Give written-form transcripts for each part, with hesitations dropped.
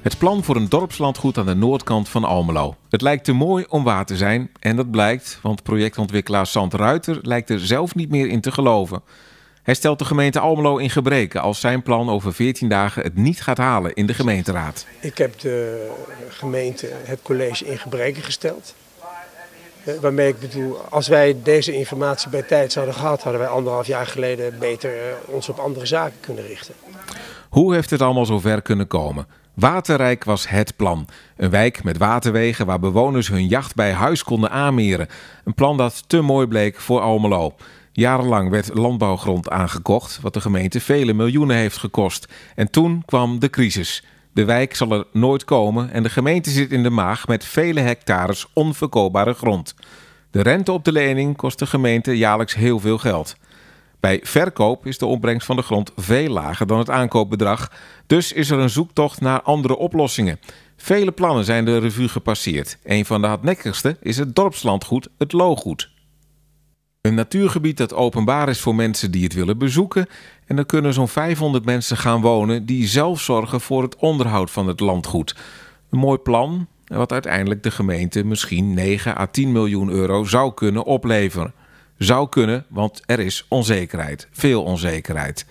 Het plan voor een dorpslandgoed aan de noordkant van Almelo. Het lijkt te mooi om waar te zijn en dat blijkt, want projectontwikkelaar Sant Ruiter lijkt er zelf niet meer in te geloven. Hij stelt de gemeente Almelo in gebreke als zijn plan over 14 dagen het niet gaat halen in de gemeenteraad. Ik heb de gemeente, het college in gebreke gesteld. Waarmee ik bedoel, als wij deze informatie bij tijd zouden gehad, hadden wij 1,5 jaar geleden beter ons op andere zaken kunnen richten. Hoe heeft het allemaal zover kunnen komen? Waterrijk was het plan. Een wijk met waterwegen waar bewoners hun jacht bij huis konden aanmeren. Een plan dat te mooi bleek voor Almelo. Jarenlang werd landbouwgrond aangekocht, wat de gemeente vele miljoenen heeft gekost. En toen kwam de crisis. De wijk zal er nooit komen en de gemeente zit in de maag met vele hectares onverkoopbare grond. De rente op de lening kost de gemeente jaarlijks heel veel geld. Bij verkoop is de opbrengst van de grond veel lager dan het aankoopbedrag. Dus is er een zoektocht naar andere oplossingen. Vele plannen zijn de revue gepasseerd. Een van de hardnekkigste is het dorpslandgoed, het Loogoed. Een natuurgebied dat openbaar is voor mensen die het willen bezoeken. En er kunnen zo'n 500 mensen gaan wonen die zelf zorgen voor het onderhoud van het landgoed. Een mooi plan wat uiteindelijk de gemeente misschien 9 à 10 miljoen euro zou kunnen opleveren. Zou kunnen, want er is onzekerheid. Veel onzekerheid.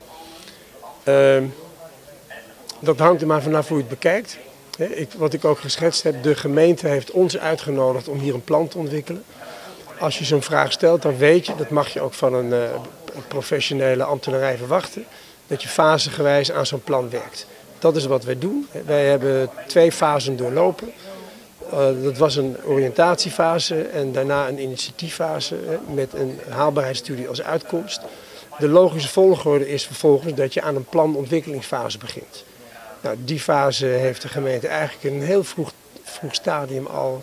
Dat hangt er maar vanaf hoe je het bekijkt. Wat ik ook geschetst heb, de gemeente heeft ons uitgenodigd om hier een plan te ontwikkelen. Als je zo'n vraag stelt, dan weet je, dat mag je ook van een professionele ambtenarij verwachten, dat je fasegewijs aan zo'n plan werkt. Dat is wat wij doen. Wij hebben 2 fasen doorlopen. Dat was een oriëntatiefase en daarna een initiatieffase met een haalbaarheidsstudie als uitkomst. De logische volgorde is vervolgens dat je aan een planontwikkelingsfase begint. Nou, die fase heeft de gemeente eigenlijk in een heel vroeg stadium al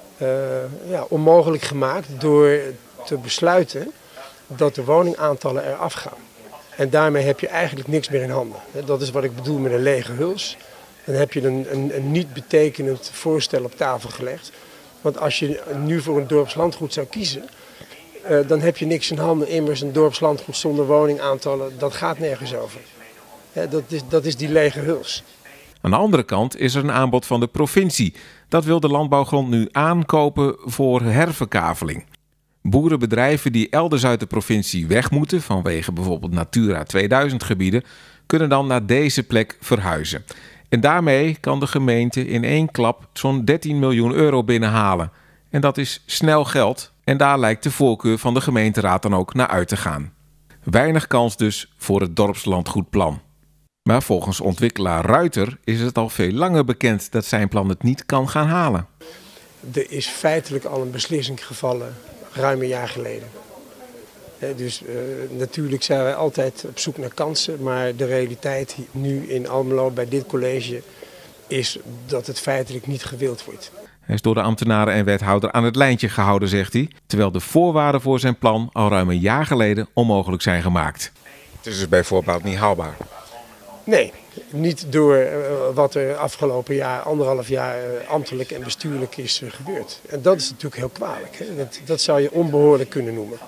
onmogelijk gemaakt door te besluiten dat de woningaantallen eraf gaan. En daarmee heb je eigenlijk niks meer in handen. Dat is wat ik bedoel met een lege huls. Dan heb je een niet betekenend voorstel op tafel gelegd. Want als je nu voor een dorpslandgoed zou kiezen, dan heb je niks in handen. Immers een dorpslandgoed zonder woningaantallen, dat gaat nergens over. Dat is die lege huls. Aan de andere kant is er een aanbod van de provincie. Dat wil de landbouwgrond nu aankopen voor herverkaveling. Boerenbedrijven die elders uit de provincie weg moeten, vanwege bijvoorbeeld Natura 2000 gebieden, kunnen dan naar deze plek verhuizen. En daarmee kan de gemeente in 1 klap zo'n 13 miljoen euro binnenhalen. En dat is snel geld en daar lijkt de voorkeur van de gemeenteraad dan ook naar uit te gaan. Weinig kans dus voor het dorpslandgoedplan. Maar volgens ontwikkelaar Ruiter is het al veel langer bekend dat zijn plan het niet kan gaan halen. Er is feitelijk al een beslissing gevallen, ruim een jaar geleden. Dus natuurlijk zijn wij altijd op zoek naar kansen, maar de realiteit nu in Almelo bij dit college is dat het feitelijk niet gewild wordt. Hij is door de ambtenaren en wethouder aan het lijntje gehouden, zegt hij, terwijl de voorwaarden voor zijn plan al ruim een jaar geleden onmogelijk zijn gemaakt. Het is dus bij voorbaat niet haalbaar? Nee, niet door wat er afgelopen jaar, 1,5 jaar ambtelijk en bestuurlijk is gebeurd. En dat is natuurlijk heel kwalijk. Hè? Dat zou je onbehoorlijk kunnen noemen.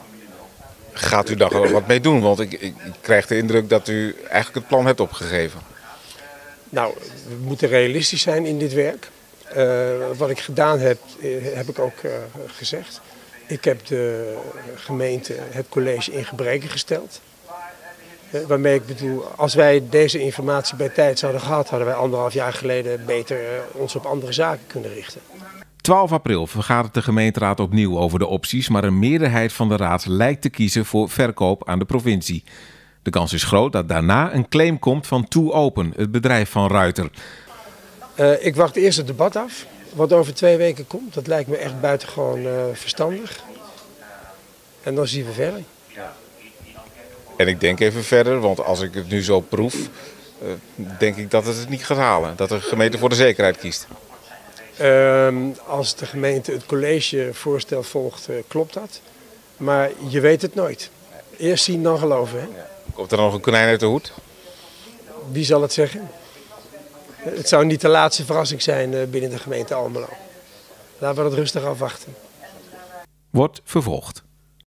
Gaat u daar wat mee doen? Want ik krijg de indruk dat u eigenlijk het plan hebt opgegeven. Nou, we moeten realistisch zijn in dit werk. Wat ik gedaan heb, heb ik ook gezegd. Ik heb de gemeente, het college in gebreke gesteld. Waarmee ik bedoel, als wij deze informatie bij tijd zouden gehad, hadden wij 1,5 jaar geleden beter ons op andere zaken kunnen richten. 12 april vergadert de gemeenteraad opnieuw over de opties, maar een meerderheid van de raad lijkt te kiezen voor verkoop aan de provincie. De kans is groot dat daarna een claim komt van Too Open, het bedrijf van Ruiter. Ik wacht eerst het debat af, wat over 2 weken komt. Dat lijkt me echt buitengewoon verstandig. En dan zien we verder. En ik denk even verder, want als ik het nu zo proef, denk ik dat het niet gaat halen. Dat de gemeente voor de zekerheid kiest. Als de gemeente het collegevoorstel volgt, klopt dat. Maar je weet het nooit. Eerst zien, dan geloven. Hè? Komt er nog een konijn uit de hoed? Wie zal het zeggen? Het zou niet de laatste verrassing zijn binnen de gemeente Almelo. Laten we dat rustig afwachten. Wordt vervolgd.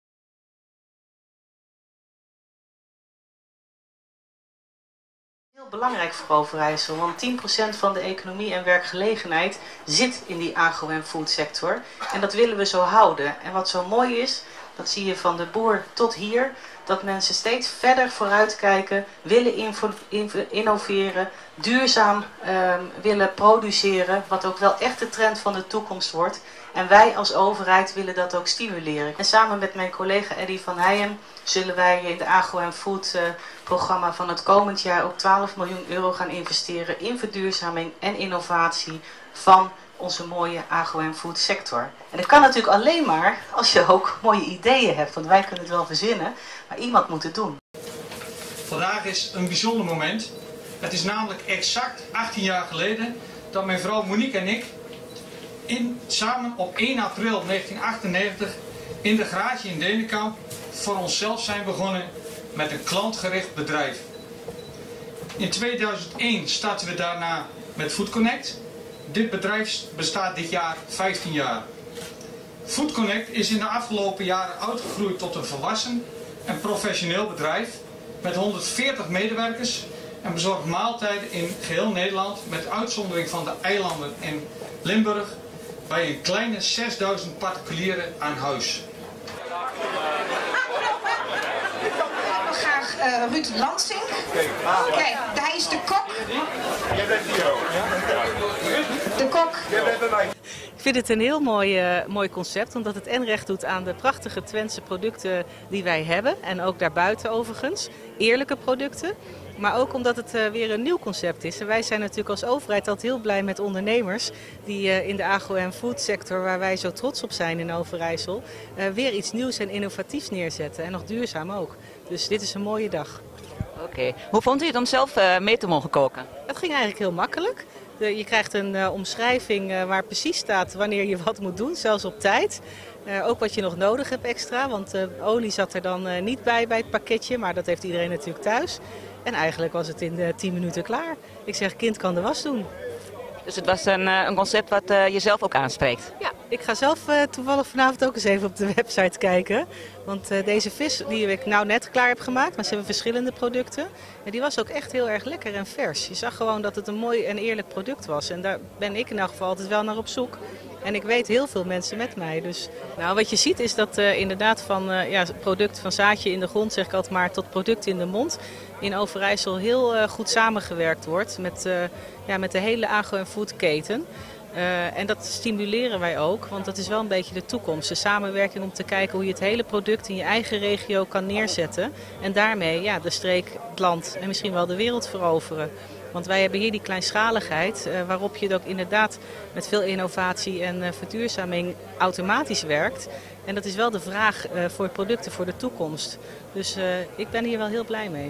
Heel belangrijk voor Overijssel. Want 10% van de economie en werkgelegenheid zit in die agro- en foodsector. En dat willen we zo houden. En wat zo mooi is, dat zie je van de boer tot hier, dat mensen steeds verder vooruitkijken, willen innoveren, duurzaam willen produceren, wat ook wel echt de trend van de toekomst wordt. En wij als overheid willen dat ook stimuleren. En samen met mijn collega Eddy van Heijem zullen wij in de agro- en food programma van het komend jaar ook 12 miljoen euro gaan investeren in verduurzaming en innovatie van onze mooie agro- en food sector. En dat kan natuurlijk alleen maar als je ook mooie ideeën hebt, want wij kunnen het wel verzinnen, maar iemand moet het doen. Vandaag is een bijzonder moment. Het is namelijk exact 18 jaar geleden dat mijn vrouw Monique en ik samen op 1 april 1998 in de garage in Denenkamp voor onszelf zijn begonnen met een klantgericht bedrijf. In 2001 startten we daarna met Food Connect. Dit bedrijf bestaat dit jaar 15 jaar. Food Connect is in de afgelopen jaren uitgegroeid tot een volwassen en professioneel bedrijf met 140 medewerkers en bezorgt maaltijden in geheel Nederland met uitzondering van de eilanden in Limburg bij een kleine 6000 particulieren aan huis. Graag Ruud Lansing. Kijk, hij is de kok. De kok. Ik vind het een heel mooi concept, omdat het en recht doet aan de prachtige Twentse producten die wij hebben. En ook daarbuiten overigens. Eerlijke producten. Maar ook omdat het weer een nieuw concept is. En wij zijn natuurlijk als overheid altijd heel blij met ondernemers die in de agro- en foodsector, waar wij zo trots op zijn in Overijssel, weer iets nieuws en innovatiefs neerzetten. En nog duurzaam ook. Dus dit is een mooie dag. Oké. Hoe vond u het om zelf mee te mogen koken? Het ging eigenlijk heel makkelijk. Je krijgt een omschrijving waar precies staat wanneer je wat moet doen, zelfs op tijd. Ook wat je nog nodig hebt extra, want olie zat er dan niet bij het pakketje, maar dat heeft iedereen natuurlijk thuis. En eigenlijk was het in 10 minuten klaar. Ik zeg, kind kan de was doen. Dus het was een concept wat jezelf ook aanspreekt? Ja, ik ga zelf toevallig vanavond ook eens even op de website kijken. Want deze vis die ik nou net klaar heb gemaakt, maar ze hebben verschillende producten. En die was ook echt heel erg lekker en vers. Je zag gewoon dat het een mooi en eerlijk product was. En daar ben ik in elk geval altijd wel naar op zoek. En ik weet heel veel mensen met mij. Dus nou, wat je ziet is dat inderdaad van product van zaadje in de grond, zeg ik altijd maar, tot product in de mond, in Overijssel heel goed samengewerkt wordt met de hele agro- en foodketen. En dat stimuleren wij ook, want dat is wel een beetje de toekomst. De samenwerking om te kijken hoe je het hele product in je eigen regio kan neerzetten. En daarmee de streek, het land en misschien wel de wereld veroveren. Want wij hebben hier die kleinschaligheid waarop je het ook inderdaad met veel innovatie en verduurzaming automatisch werkt. En dat is wel de vraag voor producten voor de toekomst. Dus ik ben hier wel heel blij mee.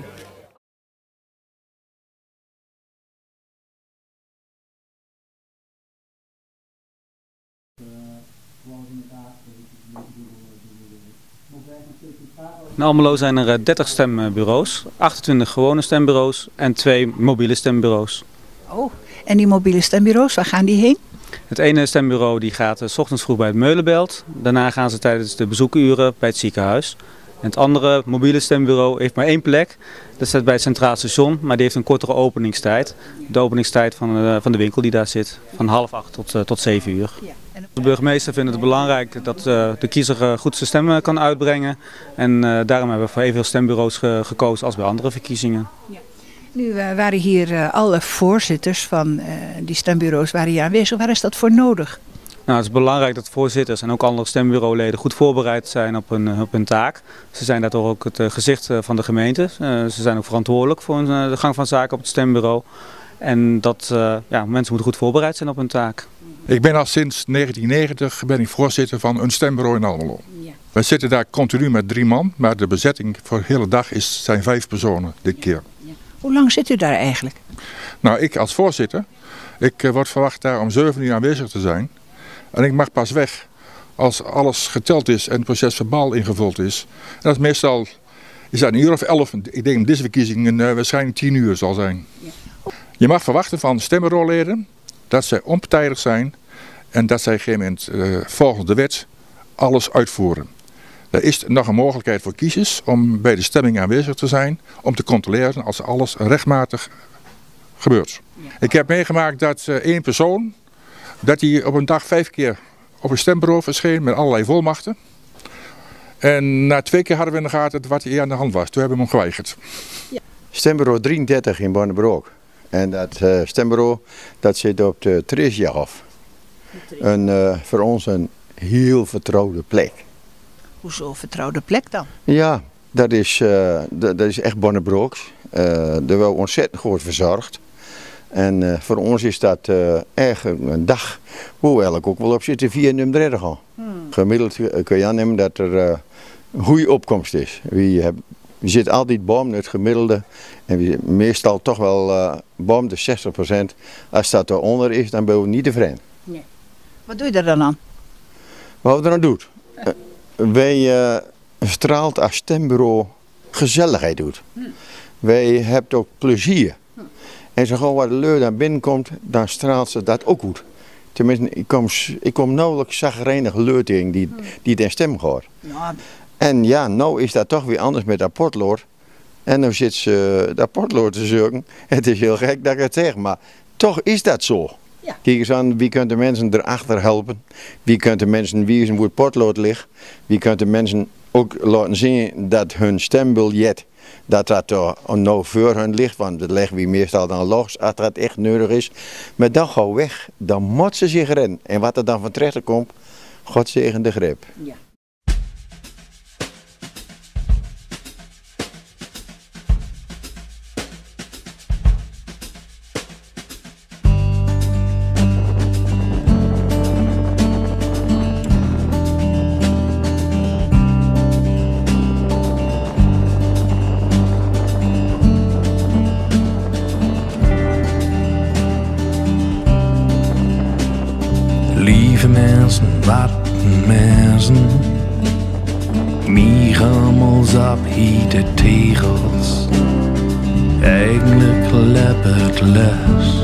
In Almelo zijn er 30 stembureaus, 28 gewone stembureaus en 2 mobiele stembureaus. Oh, en die mobiele stembureaus, waar gaan die heen? Het ene stembureau die gaat 's ochtends vroeg bij het Meulenbelt. Daarna gaan ze tijdens de bezoekuren bij het ziekenhuis. En het andere mobiele stembureau heeft maar 1 plek. Dat staat bij het Centraal Station, maar die heeft een kortere openingstijd. De openingstijd van de winkel die daar zit, van 7:30 tot 7 uur. Ja. De burgemeester vindt het belangrijk dat de kiezer goed zijn stem kan uitbrengen. En daarom hebben we voor evenveel stembureaus gekozen als bij andere verkiezingen. Ja. Nu waren hier alle voorzitters van die stembureaus waren hier aanwezig. Waar is dat voor nodig? Nou, het is belangrijk dat voorzitters en ook andere stembureauleden goed voorbereid zijn op hun taak. Ze zijn daardoor ook het gezicht van de gemeente. Ze zijn ook verantwoordelijk voor de gang van zaken op het stembureau. En mensen moeten goed voorbereid zijn op hun taak. Ik ben al sinds 1990 voorzitter van een stembureau in Almelo. Ja. Wij zitten daar continu met 3 man, maar de bezetting voor de hele dag zijn 5 personen dit keer. Ja. Hoe lang zit u daar eigenlijk? Nou, ik als voorzitter, ik word verwacht daar om 7 uur aanwezig te zijn. En ik mag pas weg als alles geteld is en het proces verbaal ingevuld is. En dat is meestal een uur of 11. Ik denk dat deze verkiezing waarschijnlijk 10 uur zal zijn. Ja. Je mag verwachten van stembureauleden dat zij onpartijdig zijn en dat zij op een gegeven moment volgens de wet alles uitvoeren. Er is nog een mogelijkheid voor kiezers om bij de stemming aanwezig te zijn, om te controleren als alles rechtmatig gebeurt. Ik heb meegemaakt dat één persoon, dat hij op een dag 5 keer op een stembureau verscheen met allerlei volmachten. En na 2 keer hadden we in de gaten wat hij aan de hand was. Toen hebben we hem geweigerd. Ja. Stembureau 33 in Bonnebroek. En dat stembureau dat zit op de Theresiahof. Voor ons een heel vertrouwde plek. Hoezo vertrouwde plek dan? Ja, dat is echt Bonnebroeks. Er wordt ontzettend goed verzorgd. En voor ons is dat echt een dag waar we eigenlijk ook wel op zitten via nummer 3 gaan. Gemiddeld kun je aannemen dat er een goede opkomst is. Je zit altijd boven het gemiddelde en meestal toch wel boven de 60%. Als dat eronder is, dan ben je niet tevreden. Nee. Wat doe je er dan aan? Wat we eraan doen? Wij straalt als stembureau gezelligheid doet. Wij hebben ook plezier. En zo gauw waar de leur naar binnen komt, dan straalt ze dat ook goed. Tenminste, ik kom nauwelijks zagrijnig leur tegen die ten stem gaat. Ja. En ja, nou is dat toch weer anders met dat potlood. En dan zit ze dat potlood te zoeken. Het is heel gek dat ik het zeg, maar toch is dat zo. Ja. Kijk eens aan, wie kunt de mensen erachter helpen? Wie kunt de mensen wijzen hoe het potlood ligt? Wie kunt de mensen ook laten zien dat hun stembiljet, dat nou voor hun ligt, want dat leggen we meestal dan los als dat echt nodig is. Maar dan gauw weg, dan moet ze zich redden. En wat er dan van terecht komt, God zegen de grip. Ja. Lieve mensen, wat mensen, mierammels op hete tegels, eigenlijk leppert les,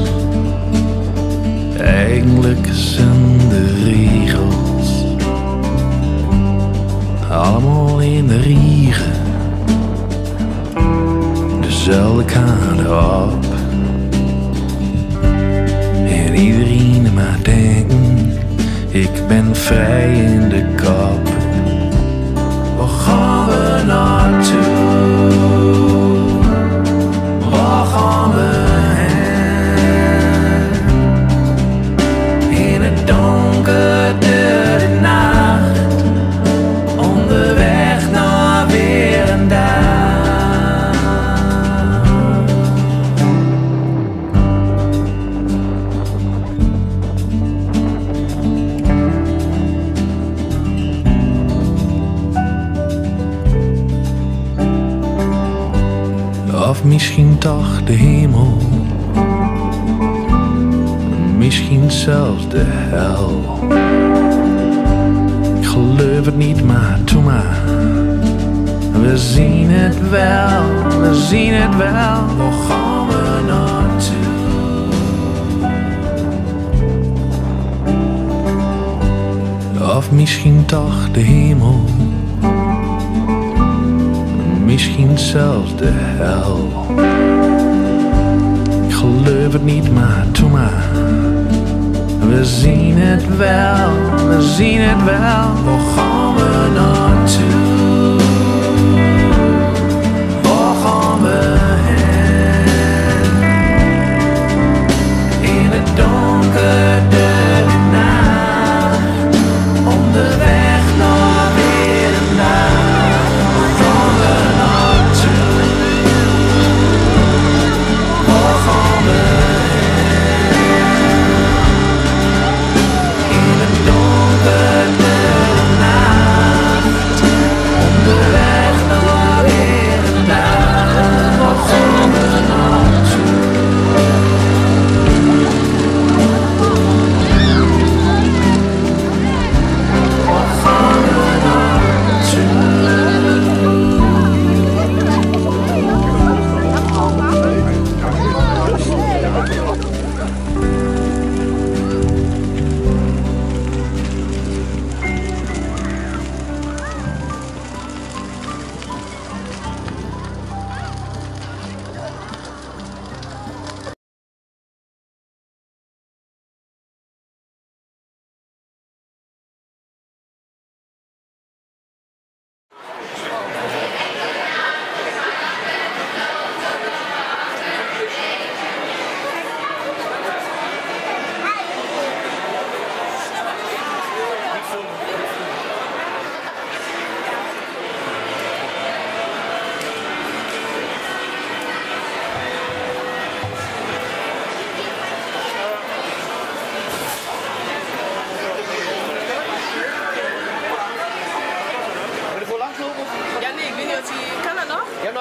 eigenlijk zijn de regels, allemaal in de riegen, dezelfde kant op, en iedereen maar denken, ik ben vrij in de kop. Waar gaan we naartoe? Waar gaan we heen? In het donker de nacht, onderweg naar weer een dag. Of misschien toch de hemel, misschien zelfs de hel. Ik geloof het niet, maar doe maar. We zien het wel, we zien het wel. Waar gaan we naartoe? Of misschien toch de hemel, misschien zelfs de hel. Ik geloof het niet, maar doe maar. We zien het wel, we zien het wel. Waar gaan we naartoe? Waar gaan we heen? In het donker de nacht, onderweg naar weer een dag. Waar gaan we naartoe? Waar gaan we heen? In het donker de nacht,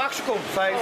8 seconden. 5.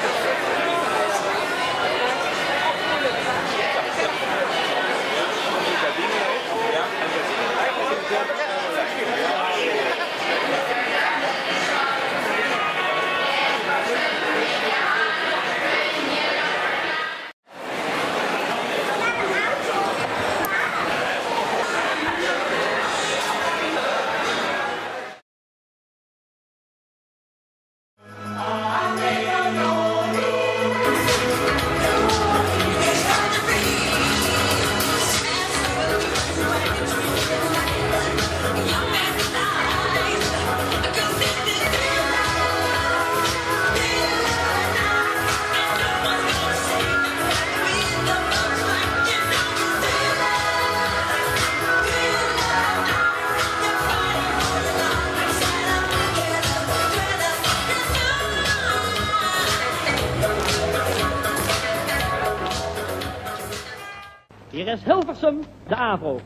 Hier is Hilversum, de AVRO.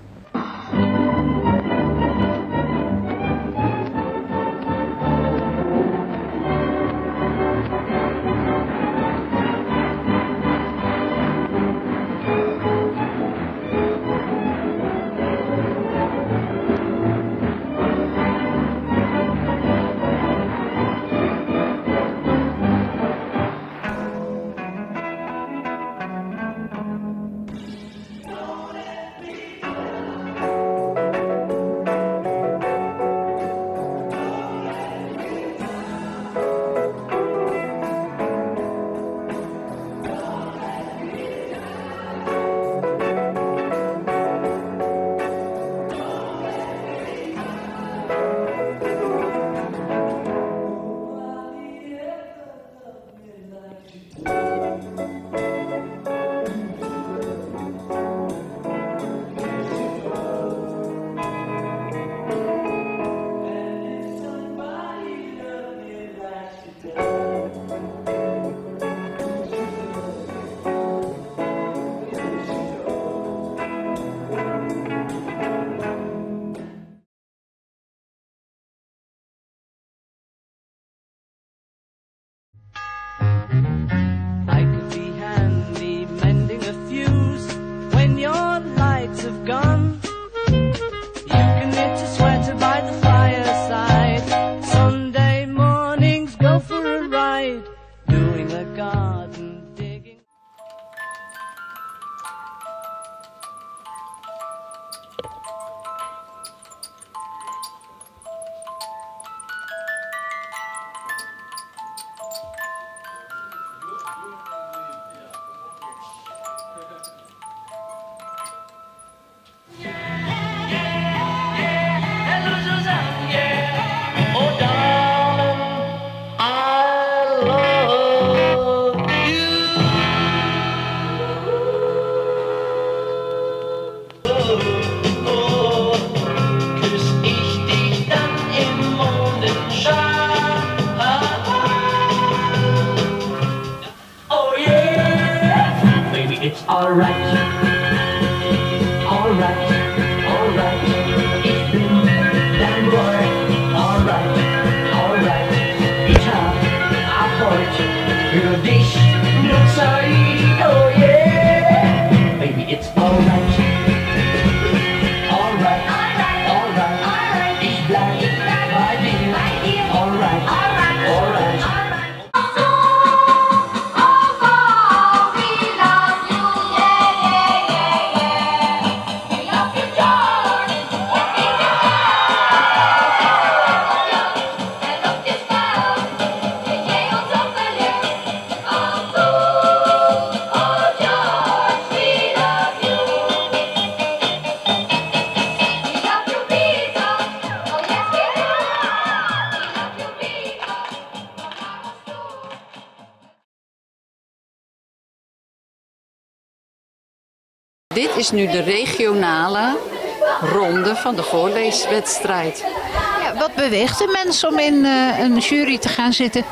Dit is nu de regionale ronde van de voorleeswedstrijd. Ja, wat beweegt de mensen om in een jury te gaan zitten?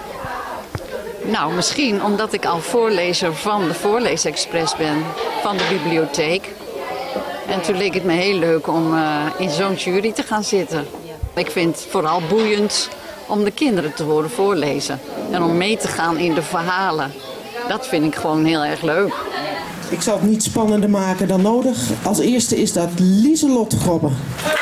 Nou, misschien omdat ik al voorlezer van de Voorleesexpress ben, van de bibliotheek. En toen leek het me heel leuk om in zo'n jury te gaan zitten. Ik vind het vooral boeiend om de kinderen te horen voorlezen. En om mee te gaan in de verhalen. Dat vind ik gewoon heel erg leuk. Ik zal het niet spannender maken dan nodig. Als eerste is dat Lieselot Grobbe.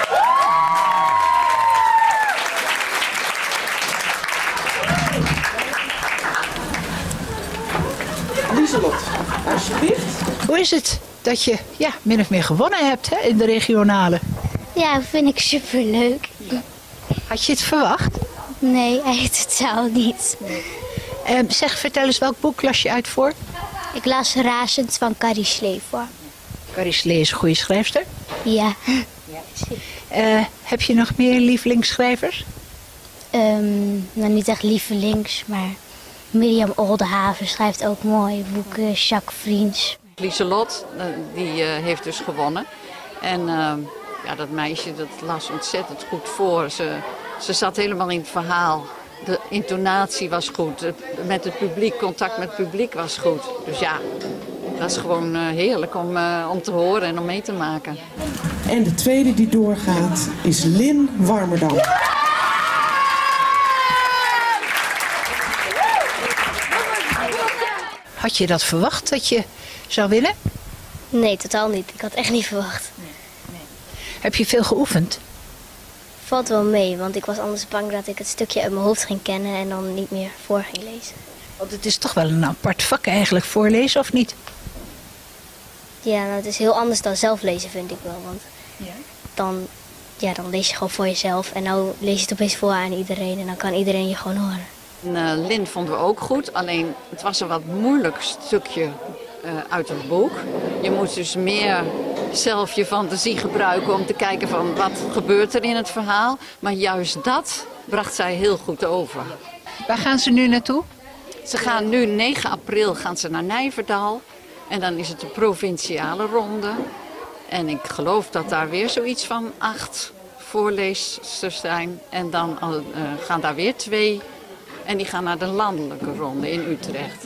Lieselot, alsjeblieft. Hoe is het dat je min of meer gewonnen hebt in de regionale? Ja, vind ik superleuk. Had je het verwacht? Nee, eigenlijk totaal niet. Zeg, vertel eens, welk boek las je uit voor? Ik las Razend van Carrie Slee voor. Carrie Slee is een goede schrijfster? Ja. Heb je nog meer lievelingsschrijvers? Nou, niet echt lievelings, maar Mirjam Oldenhaven schrijft ook mooie boeken. Jacques Vriends. Lieselot, die heeft dus gewonnen. En dat meisje dat las ontzettend goed voor. Ze zat helemaal in het verhaal. De intonatie was goed. Met het publiek, contact met het publiek was goed. Dus ja, dat is gewoon heerlijk om te horen en om mee te maken. En de tweede die doorgaat is Lin Warmerdam. Had je dat verwacht, dat je zou winnen? Nee, totaal niet. Ik had echt niet verwacht. Nee. Heb je veel geoefend? Valt wel mee, want ik was anders bang dat ik het stukje uit mijn hoofd ging kennen en dan niet meer voor ging lezen. Want het is toch wel een apart vak eigenlijk, voorlezen, of niet? Ja, nou, het is heel anders dan zelf lezen, vind ik wel. Want dan lees je gewoon voor jezelf en nou lees je het opeens voor aan iedereen en dan kan iedereen je gewoon horen. Lin vonden we ook goed, alleen het was een wat moeilijk stukje uit het boek. Je moet dus meer zelf je fantasie gebruiken om te kijken van wat gebeurt er in het verhaal. Maar juist dat bracht zij heel goed over. Waar gaan ze nu naartoe? Ze gaan nu 9 april naar Nijverdal. En dan is het de provinciale ronde. En ik geloof dat daar weer zoiets van 8 voorlezers zijn. En dan gaan daar weer 2. En die gaan naar de landelijke ronde in Utrecht.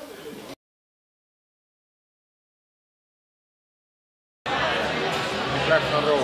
Van Roos.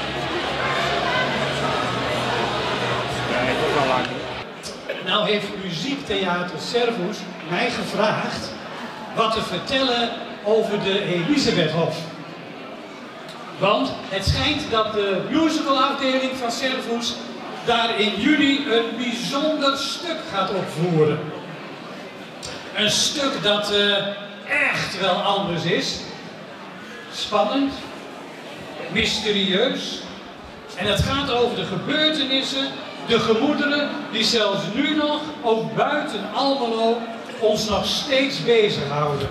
Nee, dat is wel lang. Nou heeft Muziektheater Servus mij gevraagd wat te vertellen over de Elisabethhof. Want het schijnt dat de musicalafdeling van Servus daar in juli een bijzonder stuk gaat opvoeren. Een stuk dat echt wel anders is. Spannend. Mysterieus. En het gaat over de gebeurtenissen, de gemoederen die zelfs nu nog, ook buiten Almelo, ons nog steeds bezighouden.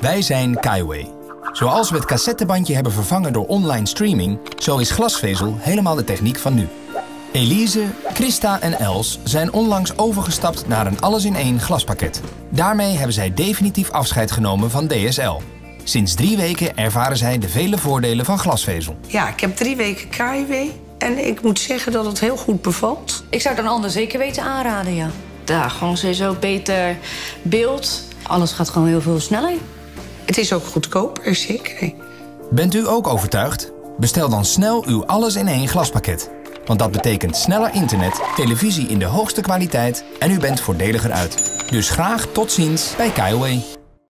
Wij zijn Kaiway. Zoals we het cassettebandje hebben vervangen door online streaming, zo is glasvezel helemaal de techniek van nu. Elise, Christa en Els zijn onlangs overgestapt naar een alles-in-één glaspakket. Daarmee hebben zij definitief afscheid genomen van DSL. Sinds 3 weken ervaren zij de vele voordelen van glasvezel. Ja, ik heb 3 weken Kaiway en ik moet zeggen dat het heel goed bevalt. Ik zou het een ander zeker weten aanraden, ja. Ja, gewoon sowieso beter beeld. Alles gaat gewoon heel veel sneller. Het is ook goedkoper, zeker. Bent u ook overtuigd? Bestel dan snel uw alles-in-één glaspakket. Want dat betekent sneller internet, televisie in de hoogste kwaliteit en u bent voordeliger uit. Dus graag tot ziens bij Kaiway.